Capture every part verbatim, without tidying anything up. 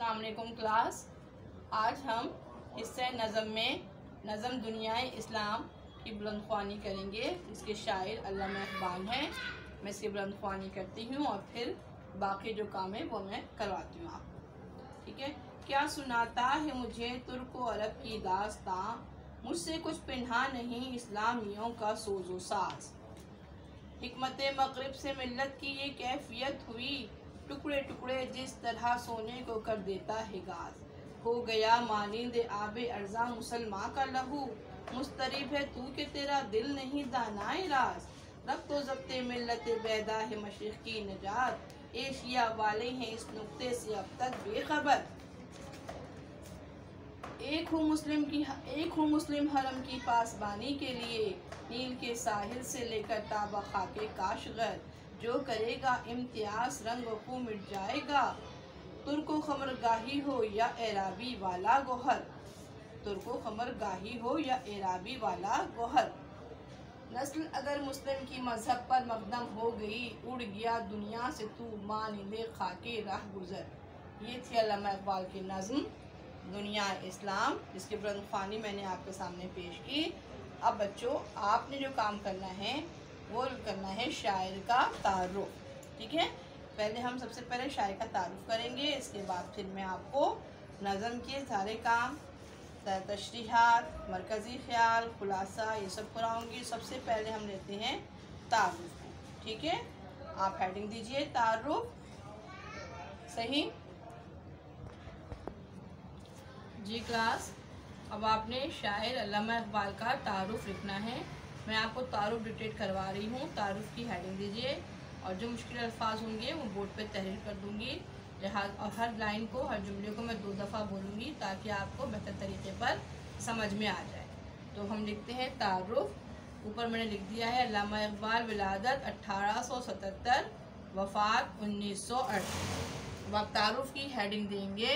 अस्सलाम वालेकुम क्लास। आज हम हिस्से नज़म में नज़म दुनियाए इस्लाम की बुलंदख्वानी करेंगे। इसके शायर अल्लामा इक़बाल हैं। मैं इसकी बुलंदख्वानी करती हूँ और फिर बाकी जो काम है वो मैं करवाती हूँ आपको। ठीक है। क्या सुनाता है मुझे तुर्क व अरब की दास्तां, मुझसे कुछ पिन्हा नहीं इस्लामियों का सोजो साज। हिकमत मग़रिब से मिल्लत की ये कैफियत हुई, टुकड़े टुकड़े जिस तरह सोने को कर देता है गाज। हो गया मानिंद आबे अर्जा मुसलमान का लहू, मुस्तरिब है तू के तेरा दिल नहीं दानाए राज। रब तो जब्ते मिल्लत बैदा है मशरिक़ की निजात, एशिया वाले हैं इस नुक्ते से अब तक बेखबर। एक हूँ मुस्लिम की एक हूँ मुस्लिम हरम की पासबानी के लिए, नील के साहिल से लेकर ताबा खाके काशगर। जो करेगा इम्तियाज रंग को मिट जाएगा, तुर्को खमर गाही हो या एराबी वाला गोहर। तुर्को खमर गाही हो या एराबी वाला गोहर। नस्ल अगर मुस्लिम की मजहब पर मकदम हो गई, उड़ गया दुनिया से तू मानिंदे खाके राह गुजर। ये थी अल्लामा इक़बाल की नज़्म दुनिया इस्लाम, जिसकी बुलंदख्वानी मैंने आपके सामने पेश की। अब बच्चों, आपने जो काम करना है वो करना है शायर का तारुफ। ठीक है। पहले हम सबसे पहले शायर का तारुफ करेंगे, इसके बाद फिर मैं आपको नज़म के सारे काम, तशरीहात, मरकज़ी ख्याल, खुलासा, ये सब कराऊंगी। सबसे पहले हम लेते हैं तारुफ को। ठीक है। आप हेडिंग दीजिए तारुफ। सही जी क्लास। अब आपने शायर अल्लामा इक़बाल का तारुफ लिखना है। मैं आपको तारुफ डिक्टेट करवा रही हूँ। तारुफ की हेडिंग दीजिए और जो मुश्किल अल्फाज होंगे वो बोर्ड पे तहरीर कर दूँगी। और हर लाइन को, हर जुमले को मैं दो दफ़ा बोलूँगी ताकि आपको बेहतर तरीके पर समझ में आ जाए। तो हम लिखते हैं तारुफ। ऊपर मैंने लिख दिया है अल्लामा इक़बाल विलादत अट्ठारह सौ सतहत्तर, वफ़ात उन्नीस सौ अड़सठ। अब आप तारुफ की हेडिंग देंगे।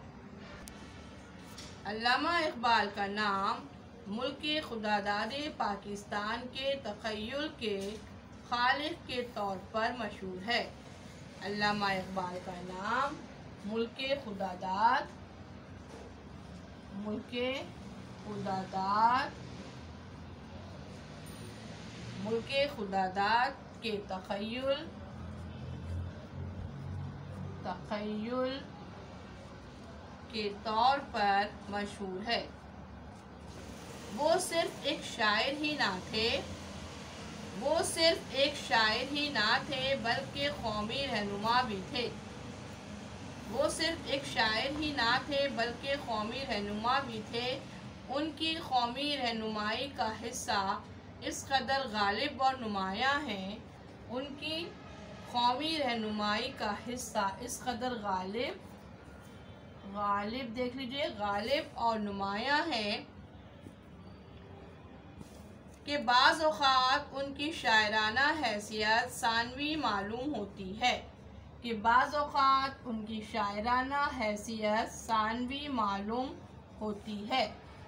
अल्लामा इक़बाल का नाम मुल्क खुदादाद पाकिस्तान के तख़य्युल के खालिक के तौर पर मशहूर है। अल्लामा इक़बाल का नाम मुल्क खुदादाद मुल्क खुदादाद मुल्क खुदादाद के तख़य्युल तख़य्युल के तौर पर मशहूर है। वो सिर्फ एक शायर ही ना थे वो सिर्फ एक शायर ही ना थे बल्कि कौमी रहनुमा भी थे। वो सिर्फ एक शायर ही ना थे बल्कि कौमी रहनुमा भी थे। उनकी कौमी रहनुमाई का हिस्सा इस कदर गालिब और नुमायाँ हैं उनकी कौमी रहनुमाई का हिस्सा इस कदर गालिब गालिब देख लीजिए गालिब और नुमायाँ है कि बाज़ औक़ात उनकी शायराना हैसियत सानवी मालूम होती है कि बाज़ औक़ात उनकी शायराना हैसियत सानवी मालूम होती है।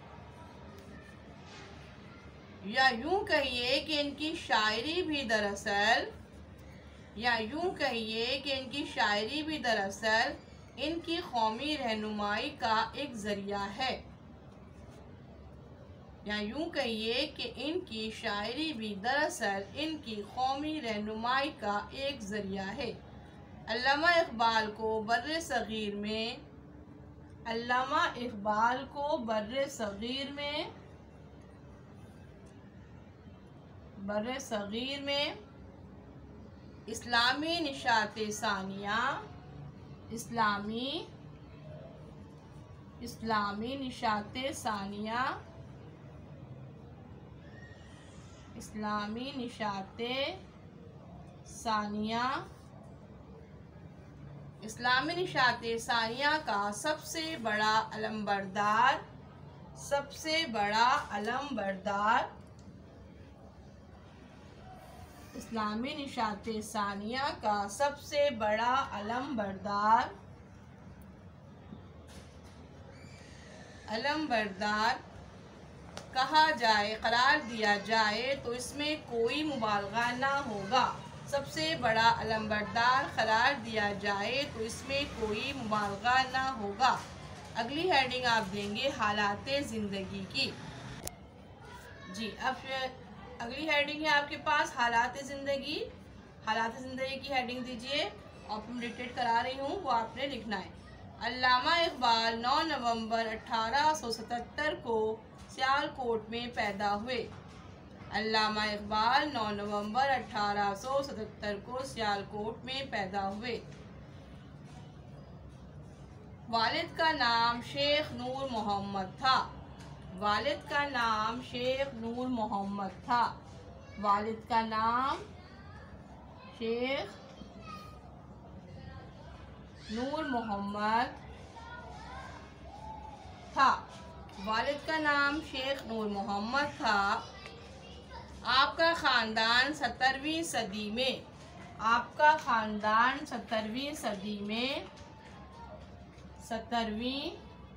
या यूँ कहिए कि इनकी शायरी भी दरअसल या यूँ कहिए कि इनकी शायरी भी दरअसल इनकी कौमी रहनुमाई का एक ज़रिया है। या यूँ कहिए कि इनकी शायरी भी दरअसल इनकी कौमी रहनुमाई का एक ज़रिया है। अल्लामा इक़बाल को बर्रे सग़ीर में अल्लामा इक़बाल को बर्रे सग़ीर में बर्रे सग़ीर में इस्लामी निशाते सानिया इस्लामी इस्लामी निशाते सानिया इस्लामी निशाते सानिया इस्लामी निशाते सानिया का सबसे बड़ा अलमबरदार सबसे बड़ा अलमबरदार इस्लामी निशाते सानिया का सबसे बड़ा अलमबरदार अलमबरदार कहा जाए, करार दिया जाए तो इसमें कोई मुबालगा ना होगा। सबसे बड़ा अलंबरदार करार दिया जाए तो इसमें कोई मुबालगा ना होगा। अगली हेडिंग आप देंगे हालाते ज़िंदगी की। जी, अब अगली हेडिंग है आपके पास हालात ज़िंदगी। हालात ज़िंदगी की हेडिंग दीजिए और मैं डिक्टेट करा रही हूँ, वो आपने लिखना है। अल्लामा इकबाल नौ नवंबर अठारह सौ सतहत्तर को सियालकोट में पैदा हुए। अल्लामा इकबाल नौ नवंबर अठारह सौ सतहत्तर को सियालकोट में पैदा हुए। वालिद का नाम शेख नूर मोहम्मद था। वालिद का नाम शेख नूर मोहम्मद था। वालिद का नाम शेख नूर मोहम्मद था। वालिद का नाम शेख नूर मोहम्मद था। आपका ख़ानदान सत्तरवीं सदी में आपका ख़ानदान सत्तरवीं सदी में सत्तरवीं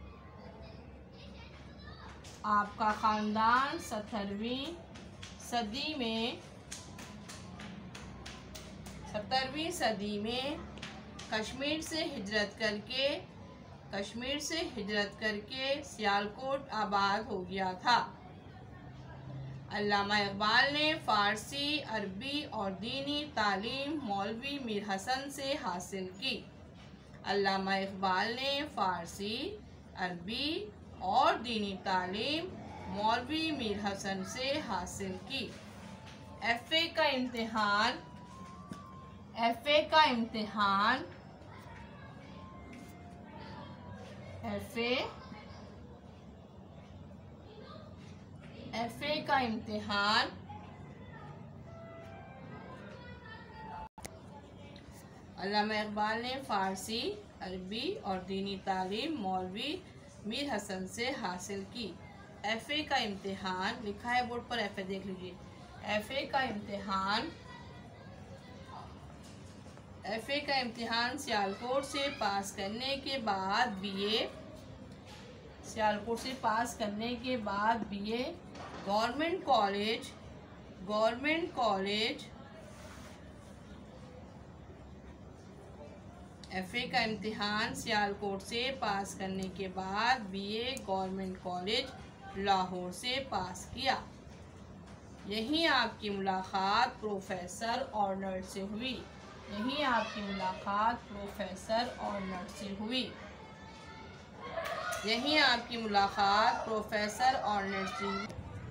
आपका ख़ानदान सत्तरवीं सदी में सत्तरवीं सदी में कश्मीर से हिजरत करके कश्मीर से हिजरत करके सियालकोट आबाद हो गया था। अल्लामा इकबाल ने फ़ारसी, अरबी और दीनी तालीम मौलवी मीर हसन से हासिल की। अल्लामा इकबाल ने फ़ारसी, अरबी और दीनी तालीम मौलवी मीर हसन से हासिल की। एफ ए का इम्तिहान एफ ए का इम्तिहान एफ ए एफ ए का इम्तिहान अल्लामा इकबाल ने फ़ारसी, अरबी और दीनी तालीम मौलवी मीर हसन से हासिल की। एफ ए का इम्तिहान लिखा है बोर्ड पर, एफ ए देख लीजिए। एफ ए का इम्तिहान एफ ए का इम्तिहान सियालकोट से पास करने के बाद बीए सियालकोट से पास करने के बाद BA government college government college F A का इम्तिहान सियालकोट से पास करने के बाद बीए गवर्नमेंट कॉलेज लाहौर से पास किया। यहीं आपकी मुलाकात प्रोफेसर ऑर्नल्ड से हुई। यहीं आपकी मुलाकात प्रोफेसर ऑर्नल्ड से हुई। यहीं आपकी मुलाकात प्रोफेसर ऑर्नल्ड से हुई।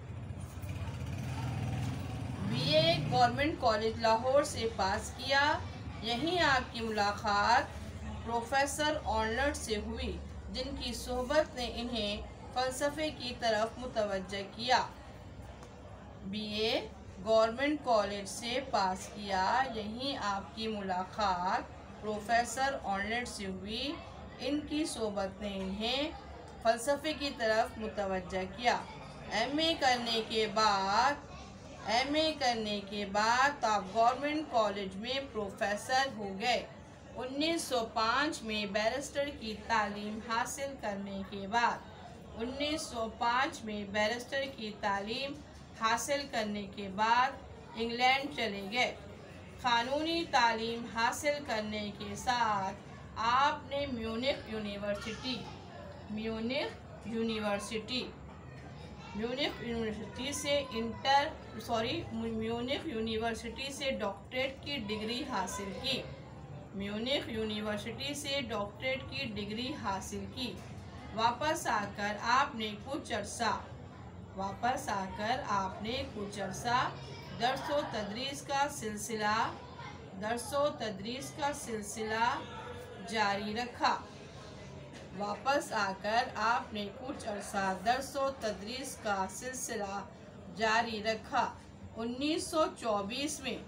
बीए गवर्नमेंट कॉलेज लाहौर से पास किया। यहीं आपकी मुलाकात प्रोफेसर ऑर्नल्ड से हुई, जिनकी सोहबत ने इन्हें फ़लसफ़े की तरफ मुतवज्जह किया। बीए गवर्नमेंट कॉलेज से पास किया। यहीं आपकी मुलाकात प्रोफेसर ऑर्नल्ड से हुई, इनकी सोहबत ने इन्हें फ़लसफ़े की तरफ मुतवज्जह किया। एम ए करने के बाद एम ए करने के बाद आप गवर्नमेंट कॉलेज में प्रोफेसर हो गए। उन्नीस सौ पाँच में बैरिस्टर की तालीम हासिल करने के बाद उन्नीस सौ पाँच में बैरिस्टर की तालीम हासिल करने के बाद इंग्लैंड चले गए। कानूनी तालीम हासिल करने के साथ आपने Munich university Munich university Munich university से इंटर सॉरी म्यूनिख यूनिवर्सिटी से डॉक्टरेट की डिग्री हासिल की। म्यूनिख यूनिवर्सिटी से डॉक्टरेट की डिग्री हासिल की। वापस आकर आपने कुछ अरसा वापस आकर आपने कुछ अरसा दर्सो तदरीस का सिलसिला दर्सो तदरीस का सिलसिला जारी रखा। वापस आकर आपने कुछ अरसा दर्सो तदरीस का सिलसिला जारी रखा। उन्नीस सौ चौबीस में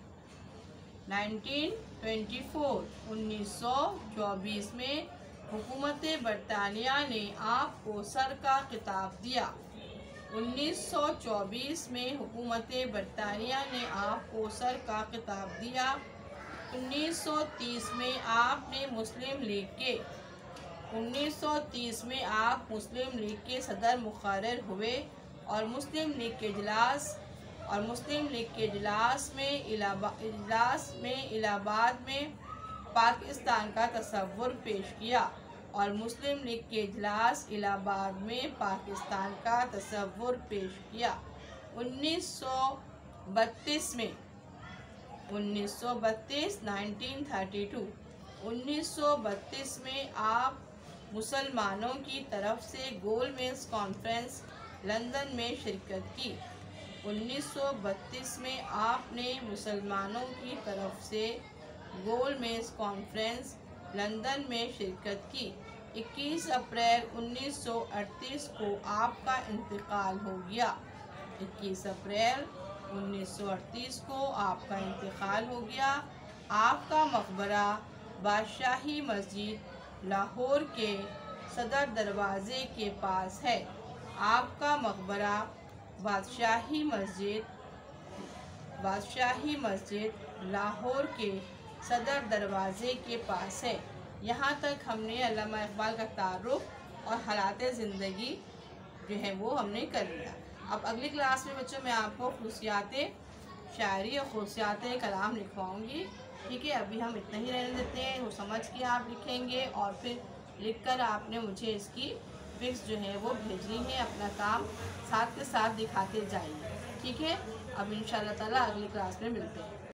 उन्नीस सौ चौबीस में हुकूमत बरतानिया ने आपको सर का खिताब दिया। उन्नीस सौ चौबीस में हुकूमत बरतानिया ने आपको सर का खिताब दिया। उन्नीस सौ तीस में आपने मुस्लिम लीग के उन्नीस सौ तीस में आप मुस्लिम लीग के सदर मुकर्रर हुए और मुस्लिम लीग के इजलास और मुस्लिम लीग के इजलास में इलाबा इजलास में इलाहाबाद में पाकिस्तान का तस्वुर पेश किया और मुस्लिम लीग के इजलास इलाहाबाद में पाकिस्तान का तस्वुर पेश किया। उन्नीस सौ बत्तीस में उन्नीस सौ बत्तीस नाइनटीन थर्टी टू उन्नीस सौ बत्तीस में आप मुसलमानों की तरफ से गोलमेज कॉन्फ्रेंस लंदन में शिरकत की। उन्नीस सौ बत्तीस में आपने मुसलमानों की तरफ से गोलमेज कॉन्फ्रेंस लंदन में शिरकत की। इक्कीस अप्रैल उन्नीस सौ अड़तीस को आपका इंतकाल हो गया। इक्कीस अप्रैल उन्नीस सौ अड़तीस को आपका इंतकाल हो गया। आपका मकबरा बादशाही मस्जिद लाहौर के सदर दरवाज़े के पास है। आपका मकबरा बादशाही मस्जिद बादशाही मस्जिद लाहौर के सदर दरवाज़े के पास है। यहाँ तक हमने अल्लामा इकबाल का तारुफ और हालात ज़िंदगी जो है वो हमने कर लिया। अब अगली क्लास में बच्चों मैं आपको खुशियात शायरी और खुशियात कलाम लिखवाऊँगी। ठीक है, अभी हम इतना ही रहने देते हैं। वो समझ के आप लिखेंगे और फिर लिखकर आपने मुझे इसकी पिक्स जो है वो भेजनी है। अपना काम साथ के साथ दिखाते जाइए। ठीक है, अब इंशाअल्लाह ताला अगली क्लास में मिलते हैं।